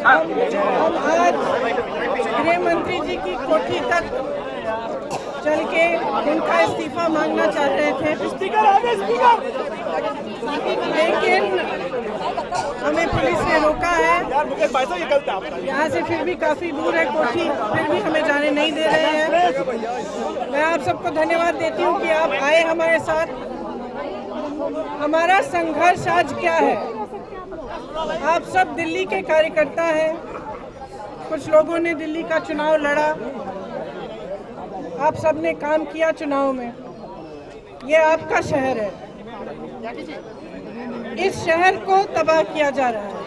हम आज गृह मंत्री जी की कोठी तक चल के उनका इस्तीफा मांगना चाह रहे थे, लेकिन हमें पुलिस ने रोका है। यहाँ से फिर भी काफ़ी दूर है कोठी, फिर भी हमें जाने नहीं दे रहे हैं। मैं आप सबको धन्यवाद देती हूँ कि आप आए हमारे साथ। हमारा संघर्ष आज क्या है? आप सब दिल्ली के कार्यकर्ता हैं, कुछ लोगों ने दिल्ली का चुनाव लड़ा, आप सब ने काम किया चुनाव में। ये आपका शहर है, इस शहर को तबाह किया जा रहा है।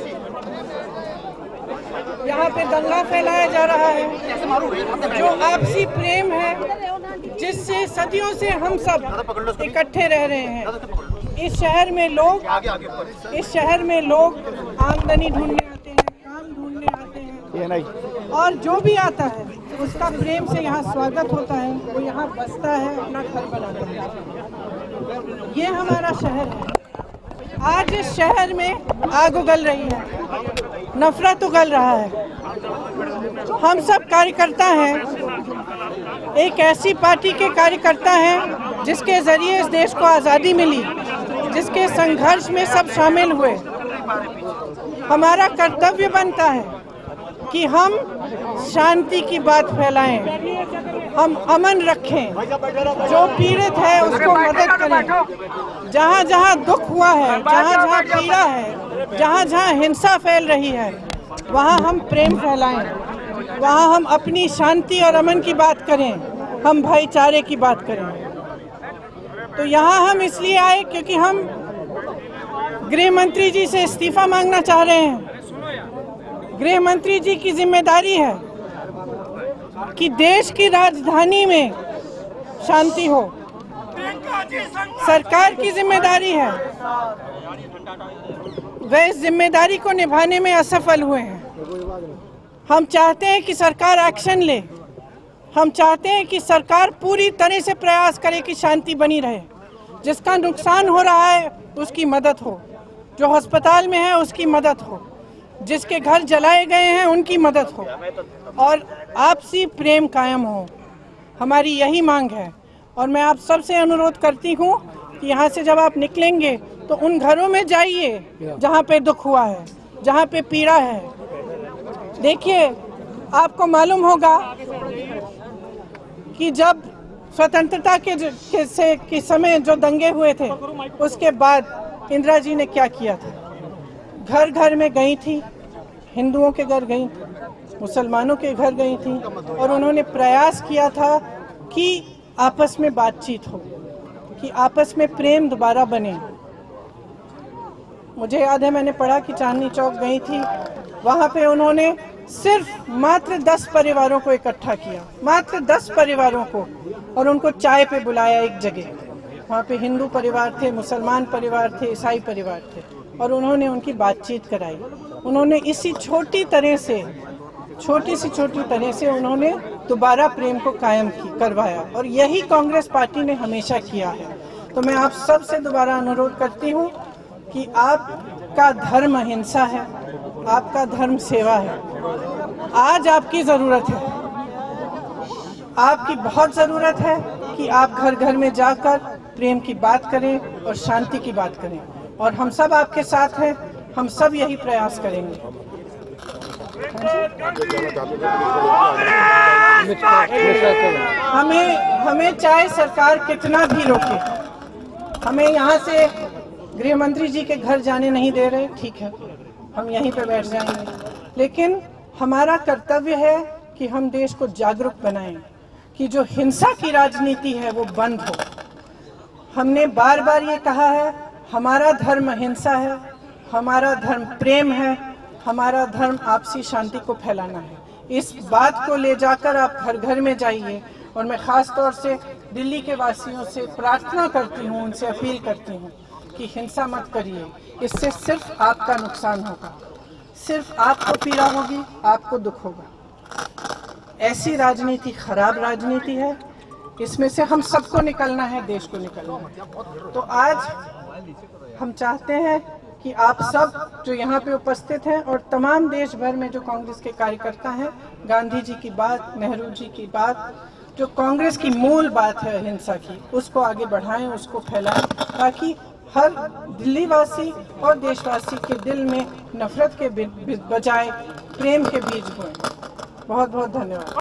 यहाँ पे दंगा फैलाया जा रहा है। जो आपसी प्रेम है, जिससे सदियों से हम सब इकट्ठे रह रहे हैं, इस शहर में लोग आमदनी ढूंढने आते हैं, काम ढूंढने आते हैं, और जो भी आता है उसका प्रेम से यहाँ स्वागत होता है। वो यहाँ बसता है, अपना घर बनाता है। ये हमारा शहर है। आज इस शहर में आग उगल रही है, नफरत उगल रहा है। हम सब कार्यकर्ता हैं, एक ऐसी पार्टी के कार्यकर्ता हैं जिसके जरिए इस देश को आज़ादी मिली, जिसके संघर्ष में सब शामिल हुए। हमारा कर्तव्य बनता है कि हम शांति की बात फैलाएं, हम अमन रखें, जो पीड़ित है उसको मदद करें। जहाँ जहाँ दुख हुआ है, जहाँ जहाँ पीड़ा है, जहाँ जहाँ हिंसा फैल रही है, वहाँ हम प्रेम फैलाएं, वहाँ हम अपनी शांति और अमन की बात करें, हम भाईचारे की बात करें। तो यहाँ हम इसलिए आए क्योंकि हम गृह मंत्री जी से इस्तीफा मांगना चाह रहे हैं। गृह मंत्री जी की जिम्मेदारी है कि देश की राजधानी में शांति हो। सरकार की जिम्मेदारी है, वे इस जिम्मेदारी को निभाने में असफल हुए हैं। हम चाहते हैं कि सरकार एक्शन ले, हम चाहते हैं कि सरकार पूरी तरह से प्रयास करे कि शांति बनी रहे। जिसका नुकसान हो रहा है उसकी मदद हो, जो अस्पताल में है उसकी मदद हो, जिसके घर जलाए गए हैं उनकी मदद हो, और आपसी प्रेम कायम हो। हमारी यही मांग है। और मैं आप सबसे अनुरोध करती हूँ कि यहाँ से जब आप निकलेंगे तो उन घरों में जाइए जहाँ पे दुख हुआ है, जहाँ पे पीड़ा है। देखिए, आपको मालूम होगा कि जब स्वतंत्रता के समय जो दंगे हुए थे, उसके बाद इंदिरा जी ने क्या किया था। घर घर में गई थी, हिंदुओं के घर गई थी, मुसलमानों के घर गई थी, और उन्होंने प्रयास किया था कि आपस में बातचीत हो, कि आपस में प्रेम दोबारा बने। मुझे याद है, मैंने पढ़ा कि चांदनी चौक गई थी, वहाँ पे उन्होंने सिर्फ मात्र 10 परिवारों को इकट्ठा किया, मात्र 10 परिवारों को, और उनको चाय पे बुलाया एक जगह। वहाँ पे हिंदू परिवार थे, मुसलमान परिवार थे, ईसाई परिवार थे, और उन्होंने उनकी बातचीत कराई। उन्होंने इसी छोटी सी छोटी तरह से उन्होंने दोबारा प्रेम को कायम करवाया, और यही कांग्रेस पार्टी ने हमेशा किया है। तो मैं आप सब से दोबारा अनुरोध करती हूँ कि आपका धर्म अहिंसा है, आपका धर्म सेवा है। आज आपकी ज़रूरत है, आपकी बहुत ज़रूरत है कि आप घर घर में जाकर प्रेम की बात करें और शांति की बात करें, और हम सब आपके साथ हैं। हम सब यही प्रयास करेंगे। हमें चाहे सरकार कितना भी रोके, हमें यहाँ से गृह मंत्री जी के घर जाने नहीं दे रहे, ठीक है, हम यहीं पे बैठ जाएंगे, लेकिन हमारा कर्तव्य है कि हम देश को जागरूक बनाएं कि जो हिंसा की राजनीति है वो बंद हो। हमने बार बार ये कहा है, हमारा धर्म अहिंसा है, हमारा धर्म प्रेम है, हमारा धर्म आपसी शांति को फैलाना है। इस बात को ले जाकर आप घर घर में जाइए, और मैं ख़ास तौर से दिल्ली के वासियों से प्रार्थना करती हूँ, उनसे अपील करती हूँ कि हिंसा मत करिए। इससे सिर्फ आपका नुकसान होगा, सिर्फ आपको पीड़ा होगी, आपको दुख होगा। ऐसी राजनीति खराब राजनीति है, इसमें से हम सबको निकलना है, देश को निकलना है। तो आज हम चाहते हैं कि आप सब जो यहाँ पे उपस्थित हैं और तमाम देश भर में जो कांग्रेस के कार्यकर्ता हैं, गांधी जी की बात, नेहरू जी की बात, जो कांग्रेस की मूल बात है अहिंसा की, उसको आगे बढ़ाएं, उसको फैलाएं, ताकि हर दिल्ली वासी और देशवासी के दिल में नफरत के बजाय प्रेम के बीज बोएं। बहुत बहुत धन्यवाद।